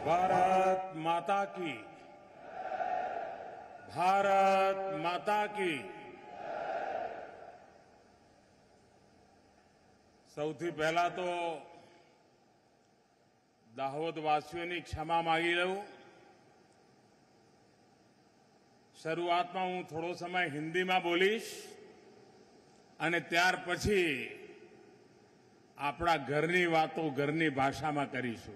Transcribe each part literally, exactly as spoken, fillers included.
भारत माता की भारत माता की સૌથી પહેલા તો દાહોદવાસીઓની ક્ષમા માંગી લઉં. શરૂઆતમાં હું થોડો સમય હિન્દીમાં બોલીશ અને ત્યાર પછી આપણા ઘરની વાતો ઘરની ભાષામાં કરીશું.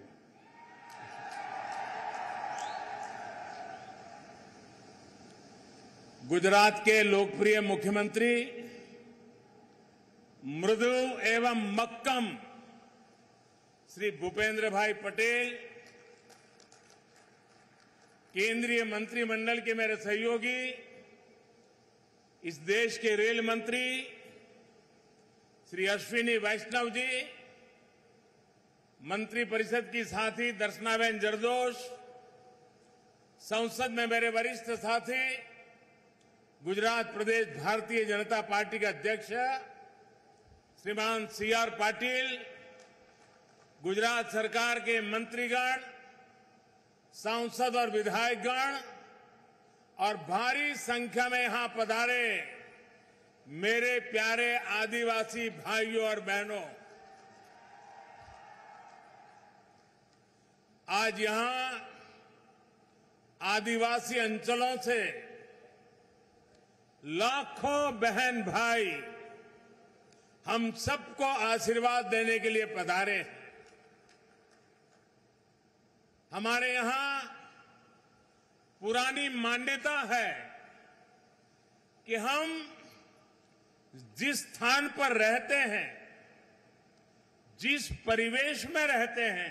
गुजरात के लोकप्रिय मुख्यमंत्री मृदु एवं मक्कम श्री भूपेंद्र भाई पटेल, केंद्रीय मंत्रिमंडल के मेरे सहयोगी, इस देश के रेल मंत्री श्री अश्विनी वैष्णव जी, मंत्री परिषद की साथी दर्शनाबेन जरदोश, संसद में मेरे वरिष्ठ साथी गुजरात प्रदेश भारतीय जनता पार्टी के अध्यक्ष श्रीमान सी आर पाटिल, गुजरात सरकार के मंत्रीगण, सांसद और विधायकगण और भारी संख्या में यहां पधारे मेरे प्यारे आदिवासी भाइयों और बहनों, आज यहां आदिवासी अंचलों से लाखों बहन भाई हम सबको आशीर्वाद देने के लिए पधारे हैं. हमारे यहां पुरानी मान्यता है कि हम जिस स्थान पर रहते हैं, जिस परिवेश में रहते हैं,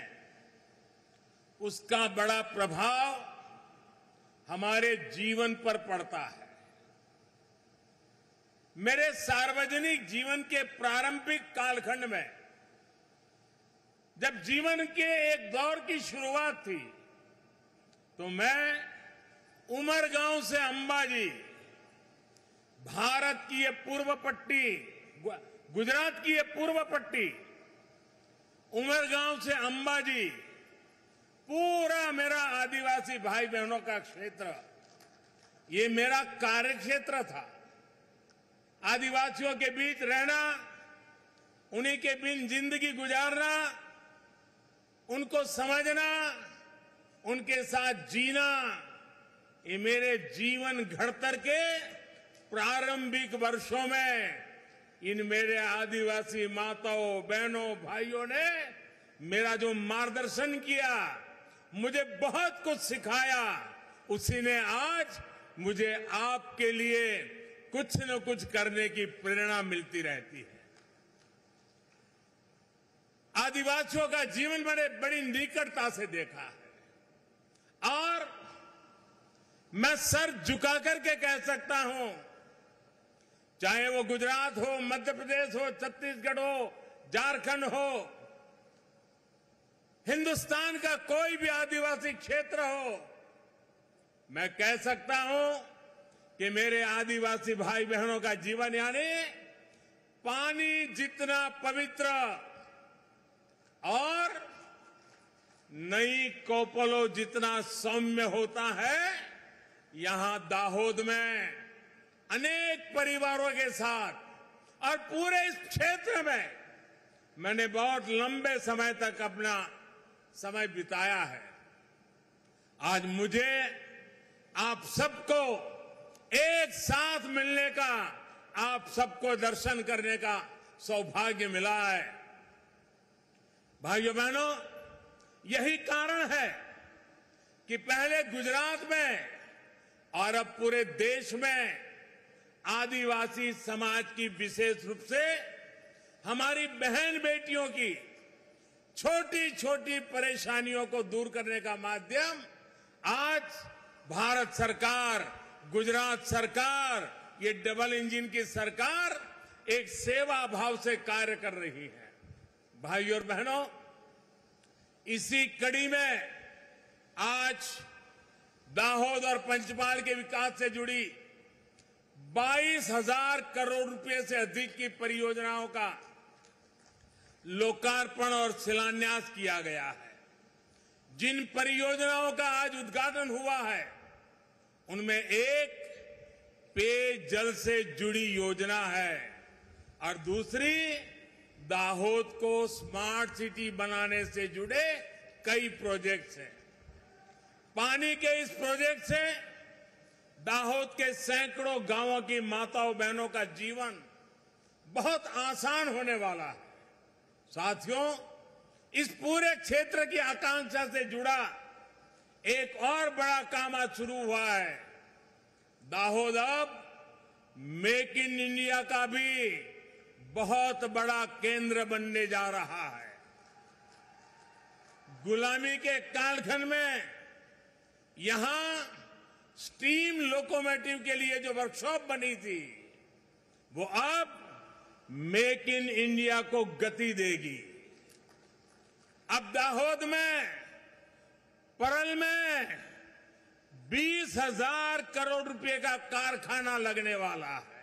उसका बड़ा प्रभाव हमारे जीवन पर पड़ता है. मेरे सार्वजनिक जीवन के प्रारंभिक कालखंड में जब जीवन के एक दौर की शुरुआत थी तो मैं उमरगांव से अंबाजी, भारत की ये पूर्व पट्टी, गुजरात की ये पूर्व पट्टी, उमरगांव से अंबाजी, पूरा मेरा आदिवासी भाई बहनों का क्षेत्र, ये मेरा कार्यक्षेत्र था. आदिवासियों के बीच रहना, उन्हीं के बीच जिंदगी गुजारना, उनको समझना, उनके साथ जीना, ये मेरे जीवन घड़तर के प्रारंभिक वर्षों में इन मेरे आदिवासी माताओं, बहनों, भाइयों ने मेरा जो मार्गदर्शन किया, मुझे बहुत कुछ सिखाया, उसी ने आज मुझे आपके लिए कुछ न कुछ करने की प्रेरणा मिलती रहती है. आदिवासियों का जीवन मैंने बड़ी निकटता से देखा है और मैं सर झुका करके कह सकता हूं, चाहे वो गुजरात हो, मध्य प्रदेश हो, छत्तीसगढ़ हो, झारखंड हो, हिंदुस्तान का कोई भी आदिवासी क्षेत्र हो, मैं कह सकता हूं कि मेरे आदिवासी भाई बहनों का जीवन यानी पानी जितना पवित्र और नई कोपलो जितना सौम्य होता है, यहां दाहोद में अनेक परिवारों के साथ और पूरे इस क्षेत्र में मैंने बहुत लंबे समय तक अपना समय बिताया है. आज मुझे आप सबको एक साथ मिलने का, आप सबको दर्शन करने का सौभाग्य मिला है. भाइयों बहनों, यही कारण है कि पहले गुजरात में और अब पूरे देश में आदिवासी समाज की विशेष रूप से हमारी बहन बेटियों की छोटी छोटी परेशानियों को दूर करने का माध्यम आज भारत सरकार, गुजरात सरकार, ये डबल इंजन की सरकार एक सेवा भाव से कार्य कर रही है. भाइयों और बहनों, इसी कड़ी में आज दाहोद और पंचमहाल के विकास से जुड़ी बाईस हजार करोड़ रुपए से अधिक की परियोजनाओं का लोकार्पण और शिलान्यास किया गया है. जिन परियोजनाओं का आज उद्घाटन हुआ है उनमें एक पेयजल से जुड़ी योजना है और दूसरी दाहोद को स्मार्ट सिटी बनाने से जुड़े कई प्रोजेक्ट्स हैं। पानी के इस प्रोजेक्ट से दाहोद के सैकड़ों गांवों की माताओं बहनों का जीवन बहुत आसान होने वाला है। साथियों, इस पूरे क्षेत्र की आकांक्षा से जुड़ा एक और बड़ा काम आज शुरू हुआ है। दाहोद अब मेक इन इंडिया का भी बहुत बड़ा केंद्र बनने जा रहा है। गुलामी के कालखंड में यहां स्टीम लोकोमोटिव के लिए जो वर्कशॉप बनी थी वो अब मेक इन इंडिया को गति देगी। अब दाहोद में परल में बीस हजार करोड़ रुपए का कारखाना लगने वाला है।